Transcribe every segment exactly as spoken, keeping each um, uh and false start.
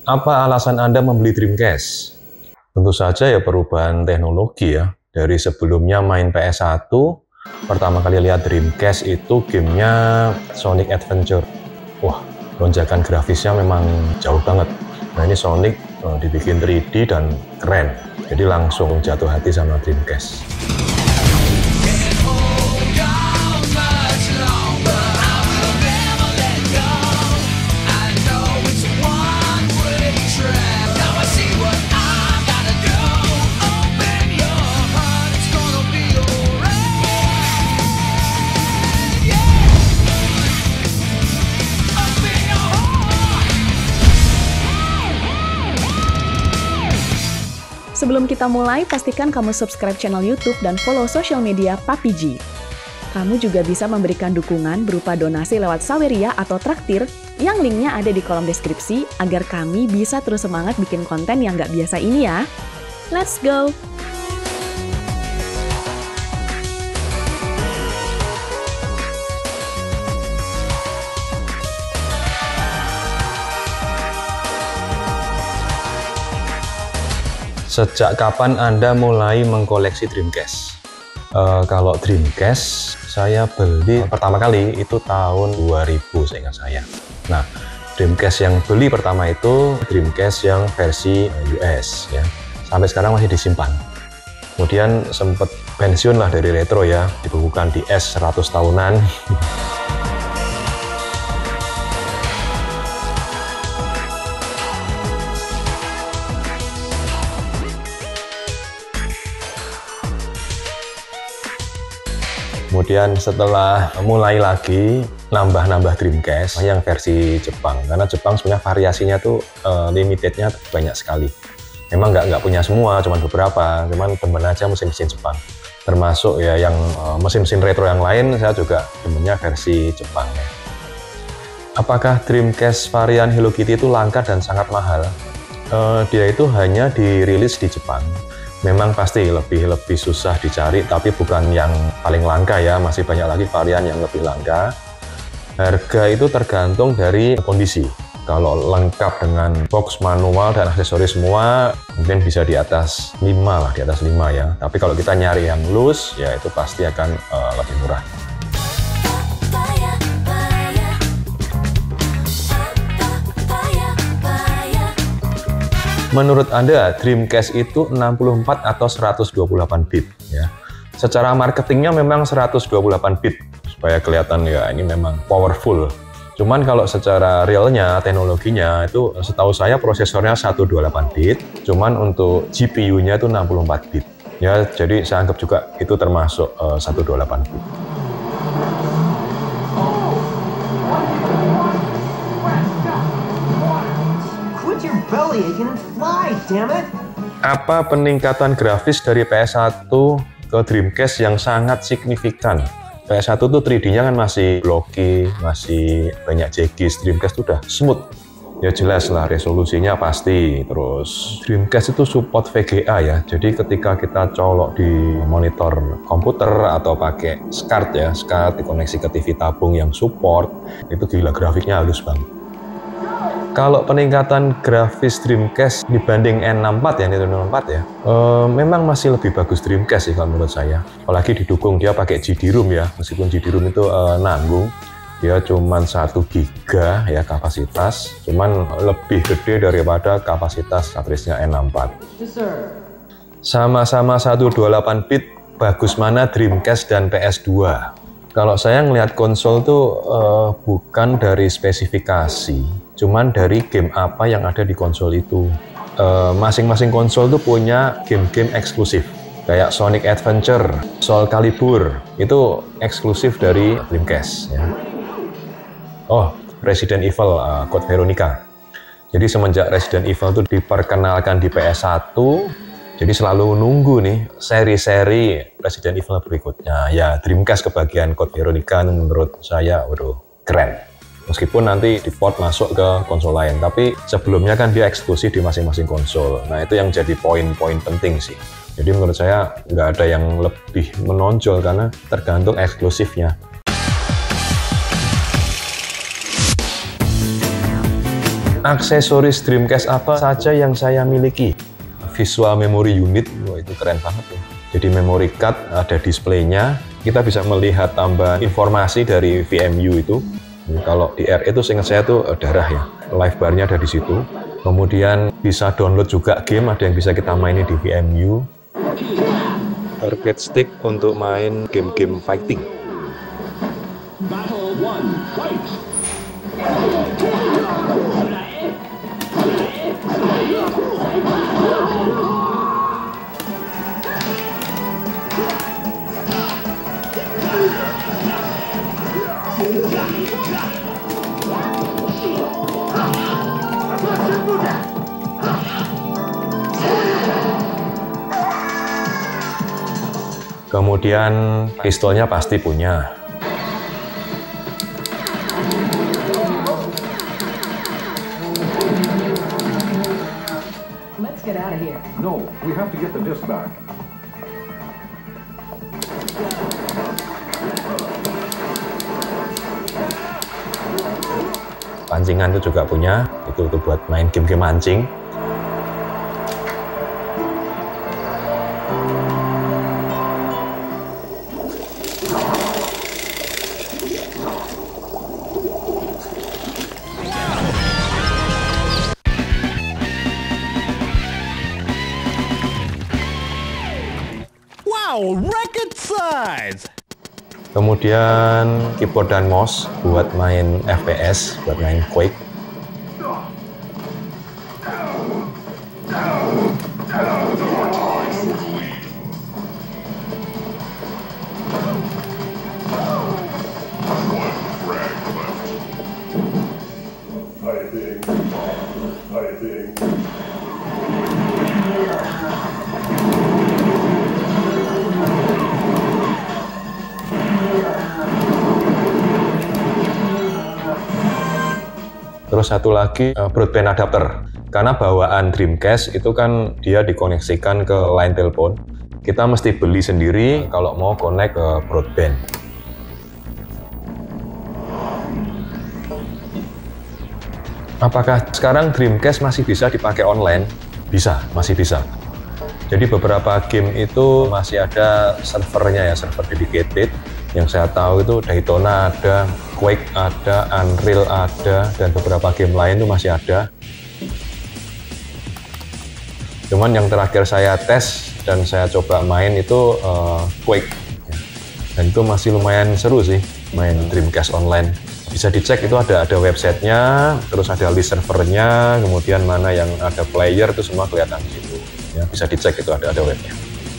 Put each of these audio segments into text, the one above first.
Apa alasan Anda membeli Dreamcast? Tentu saja ya perubahan teknologi ya. Dari sebelumnya main P S satu, pertama kali lihat Dreamcast itu gamenya Sonic Adventure. Wah, lonjakan grafisnya memang jauh banget. Nah ini Sonic uh, dibikin tiga D dan keren. Jadi langsung jatuh hati sama Dreamcast. Sebelum kita mulai, pastikan kamu subscribe channel YouTube dan follow sosial media Papi G. Kamu juga bisa memberikan dukungan berupa donasi lewat Saweria atau Traktir, yang linknya ada di kolom deskripsi, agar kami bisa terus semangat bikin konten yang nggak biasa ini ya. Let's go! Sejak kapan Anda mulai mengkoleksi Dreamcast? Uh, kalau Dreamcast, saya beli pertama kali itu tahun dua ribu seingat saya. Nah, Dreamcast yang beli pertama itu Dreamcast yang versi U S ya. Sampai sekarang masih disimpan. Kemudian sempat pensiun lah dari retro ya, dibukukan di S seratus tahunan. Kemudian setelah mulai lagi nambah-nambah Dreamcast yang versi Jepang, karena Jepang sebenarnya variasinya tuh uh, limitednya banyak sekali. Memang nggak nggak punya semua, cuman beberapa, cuman demen aja mesin-mesin Jepang. Termasuk ya yang mesin-mesin uh, retro yang lain, saya juga demennya versi Jepang. Ya. Apakah Dreamcast varian Hello Kitty itu langka dan sangat mahal? Uh, dia itu hanya dirilis di Jepang. Memang pasti lebih lebih susah dicari, tapi bukan yang paling langka ya, masih banyak lagi varian yang lebih langka. Harga itu tergantung dari kondisi. Kalau lengkap dengan box manual dan aksesoris semua, mungkin bisa di atas lima lah, di atas lima ya. Tapi kalau kita nyari yang loose, ya itu pasti akan uh, lebih murah. Menurut Anda, Dreamcast itu enam puluh empat atau seratus dua puluh delapan bit ya? Secara marketingnya memang seratus dua puluh delapan bit supaya kelihatan ya ini memang powerful. Cuman kalau secara realnya, teknologinya itu setahu saya prosesornya seratus dua puluh delapan bit, cuman untuk G P U-nya itu enam puluh empat bit. Ya, jadi saya anggap juga itu termasuk uh, seratus dua puluh delapan bit. Apa peningkatan grafis dari P S satu ke Dreamcast yang sangat signifikan? P S satu tuh tiga D-nya kan masih blocky, masih banyak jegis. Dreamcast udah smooth. Ya jelas lah, resolusinya pasti. Terus Dreamcast itu support V G A ya. Jadi ketika kita colok di monitor komputer atau pakai SCART ya, SCART dikoneksi ke T V tabung yang support, itu gila grafiknya halus banget. Kalau peningkatan grafis Dreamcast dibanding N enam puluh empat ya, Nintendo enam puluh empat ya, e, memang masih lebih bagus Dreamcast sih kalau menurut saya. Apalagi didukung dia pakai G D-ROM ya, meskipun G D-ROM itu e, nanggung, dia cuma satu giga ya kapasitas, cuman lebih gede daripada kapasitas cartridge-nya N enam puluh empat. Sama-sama seratus dua puluh delapan bit, bagus mana Dreamcast dan P S dua? Kalau saya ngelihat konsol tuh e, bukan dari spesifikasi, cuman dari game apa yang ada di konsol itu. Masing-masing uh, konsol tuh punya game-game eksklusif. Kayak Sonic Adventure, Soul Calibur, itu eksklusif dari Dreamcast. Ya. Oh, Resident Evil, uh, Code Veronica. Jadi semenjak Resident Evil itu diperkenalkan di P S satu, jadi selalu nunggu nih seri-seri Resident Evil berikutnya. Ya, Dreamcast kebagian Code Veronica menurut saya, waduh, keren. Meskipun nanti di port masuk ke konsol lain, tapi sebelumnya kan dia eksklusif di masing-masing konsol. Nah itu yang jadi poin-poin penting sih. Jadi menurut saya nggak ada yang lebih menonjol karena tergantung eksklusifnya. Aksesoris Dreamcast apa saja yang saya miliki? Visual Memory Unit, wah itu keren banget ya. Jadi memory card, ada displaynya, kita bisa melihat tambahan informasi dari V M U itu. Kalau di R itu seingat saya tuh darah ya, live bar-nya ada di situ. Kemudian bisa download juga game, ada yang bisa kita mainin di V M U. Arcade stick untuk main game-game fighting. Battle one, fight! Kemudian pistolnya pasti punya. Let's get out of here. No, we have to get the disc back. Pancingan itu juga punya, itu, itu buat main game-game mancing. Wow, record size! Kemudian keyboard dan mouse buat main F P S, buat main Quake. Terus satu lagi uh, broadband adapter, karena bawaan Dreamcast itu kan dia dikoneksikan ke line telepon. Kita mesti beli sendiri kalau mau connect ke broadband. Apakah sekarang Dreamcast masih bisa dipakai online? Bisa, masih bisa. Jadi beberapa game itu masih ada servernya ya, server dedicated. Yang saya tahu itu Daytona ada, Quake ada, Unreal ada, dan beberapa game lain itu masih ada. Cuman yang terakhir saya tes dan saya coba main itu uh, Quake. Dan itu masih lumayan seru sih, main Dreamcast online. Bisa dicek itu ada ada websitenya, terus ada list servernya, kemudian mana yang ada player itu semua kelihatan di situ. Ya, bisa dicek itu ada ada webnya.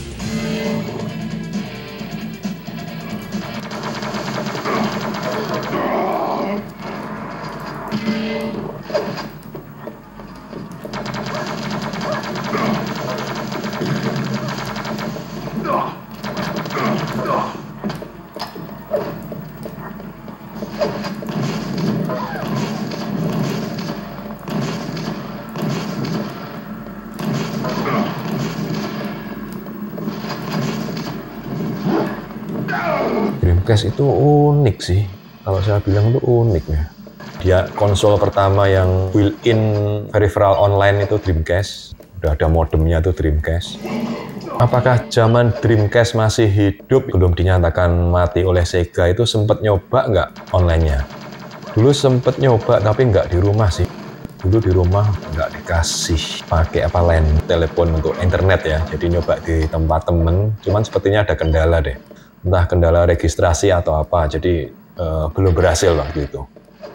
Dreamcast itu unik sih, kalau saya bilang itu unik ya. Dia konsol pertama yang built-in peripheral online itu Dreamcast, udah ada modemnya tuh Dreamcast. Apakah zaman Dreamcast masih hidup belum dinyatakan mati oleh Sega itu sempat nyoba nggak online-nya? Dulu sempat nyoba tapi nggak di rumah sih. Dulu di rumah nggak dikasih pakai apa line telepon untuk internet ya, jadi nyoba di tempat temen, cuman sepertinya ada kendala deh. Entah kendala registrasi atau apa, jadi uh, belum berhasil waktu itu.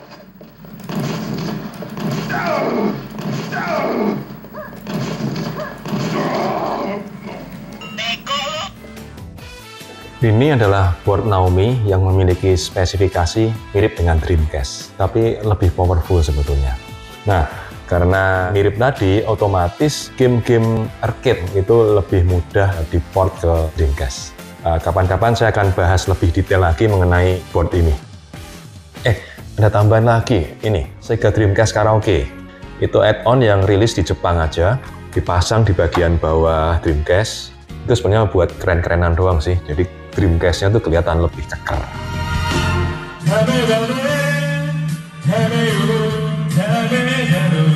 Ini adalah board Naomi yang memiliki spesifikasi mirip dengan Dreamcast, tapi lebih powerful sebetulnya. Nah, karena mirip tadi, otomatis game-game arcade itu lebih mudah diport ke Dreamcast. Kapan-kapan saya akan bahas lebih detail lagi mengenai board ini. Eh, ada tambahan lagi. Ini, Sega Dreamcast Karaoke. Itu add-on yang rilis di Jepang aja. Dipasang di bagian bawah Dreamcast. Itu sebenarnya buat keren-kerenan doang sih. Jadi Dreamcast-nya tuh kelihatan lebih keker. Tell me, tell me, tell me, tell me, tell me.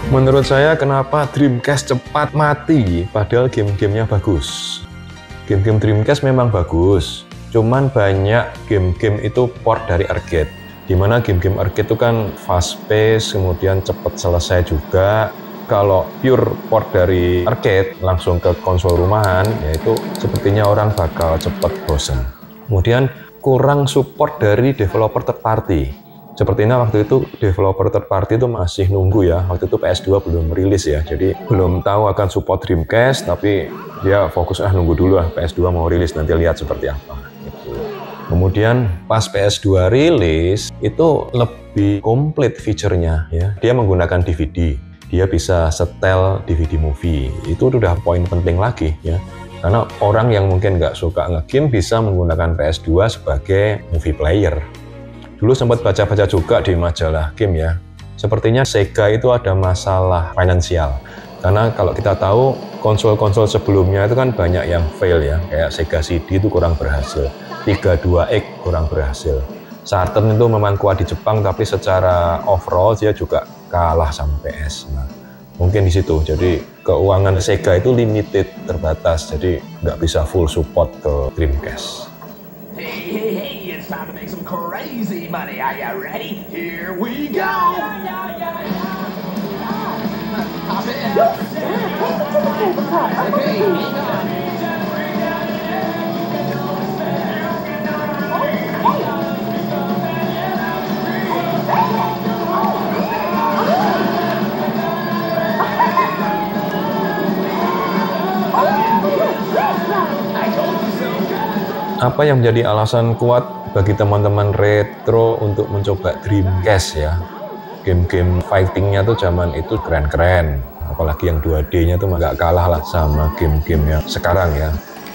Menurut saya kenapa Dreamcast cepat mati padahal game-gamenya bagus. Game-game Dreamcast memang bagus, cuman banyak game-game itu port dari arcade. Dimana game-game arcade itu kan fast pace, kemudian cepat selesai juga. Kalau pure port dari arcade langsung ke konsol rumahan, yaitu sepertinya orang bakal cepat bosan. Kemudian kurang support dari developer third party. Sepertinya waktu itu developer third party itu masih nunggu ya. Waktu itu P S dua belum rilis ya, jadi belum tahu akan support Dreamcast, tapi dia fokus ah nunggu dulu lah P S dua mau rilis, nanti lihat seperti apa. Gitu. Kemudian pas P S dua rilis itu lebih komplit fiturnya ya. Dia menggunakan D V D. Dia bisa setel D V D movie. Itu udah poin penting lagi ya. Karena orang yang mungkin nggak suka nge-game bisa menggunakan P S dua sebagai movie player. Dulu sempat baca-baca juga di majalah game ya. Sepertinya Sega itu ada masalah finansial. Karena kalau kita tahu konsol-konsol sebelumnya itu kan banyak yang fail ya. Kayak Sega C D itu kurang berhasil. tiga puluh dua X kurang berhasil. Saturn itu memang kuat di Jepang, tapi secara overall dia juga kalah sama P S. Nah, mungkin di situ. Jadi keuangan Sega itu limited, terbatas. Jadi nggak bisa full support ke Dreamcast. Hey, hey, hey, it's time to make some crazy money. Are you ready? Here we go! Hop in. Okay, hang on. Apa yang menjadi alasan kuat bagi teman-teman retro untuk mencoba Dreamcast ya? Game-game fightingnya tuh zaman itu keren-keren, apalagi yang dua D-nya tuh nggak kalah lah sama game-game yang sekarang ya.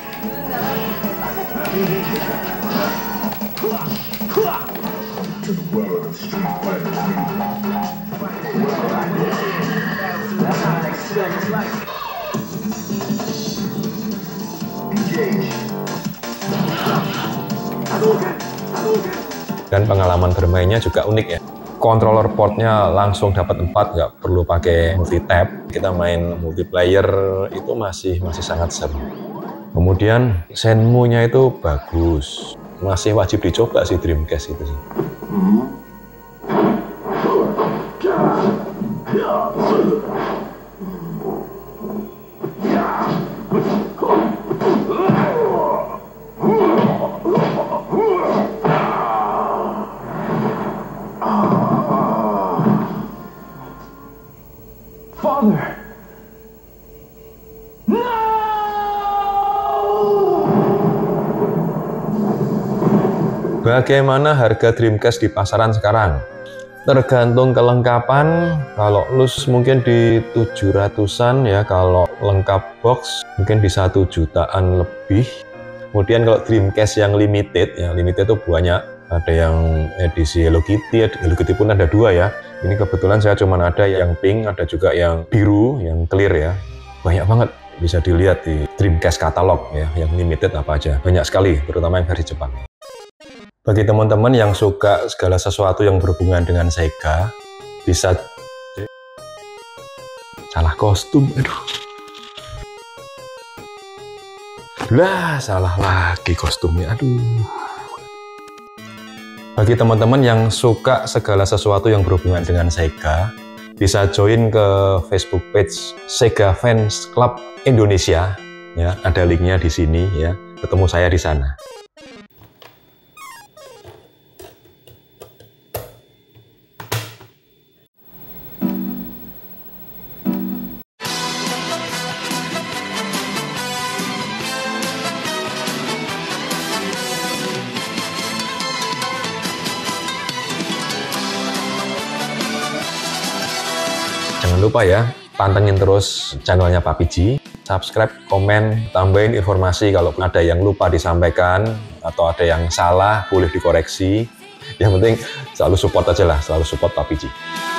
Dan pengalaman bermainnya juga unik ya. Controller portnya langsung dapat empat, nggak perlu pakai multi tab. Kita main multiplayer itu masih masih sangat seru. Kemudian Shenmue-nya itu bagus, masih wajib dicoba sih Dreamcast itu sih. Father! No! Bagaimana harga Dreamcast di pasaran sekarang? Tergantung kelengkapan. Kalau loose mungkin di tujuh ratusan ya, kalau lengkap box mungkin di satu jutaan lebih. Kemudian kalau Dreamcast yang limited, ya limited itu banyak. Ada yang edisi Hello Kitty, Hello Kitty pun ada dua ya. Ini kebetulan saya cuma ada yang pink, ada juga yang biru, yang clear ya. Banyak banget, bisa dilihat di Dreamcast katalog ya, yang limited apa aja. Banyak sekali, terutama yang versi Jepang. Bagi teman-teman yang suka segala sesuatu yang berhubungan dengan Sega, bisa... Salah kostum, aduh. Lah, salah lagi kostumnya, aduh. Bagi teman-teman yang suka segala sesuatu yang berhubungan dengan Sega, bisa join ke Facebook page Sega Fans Club Indonesia. Ya, ada linknya di sini ya. Ketemu saya di sana. Jangan lupa ya, pantengin terus channelnya Papi G, subscribe, komen, tambahin informasi kalau ada yang lupa disampaikan atau ada yang salah boleh dikoreksi. Yang penting selalu support aja lah, selalu support Papi G.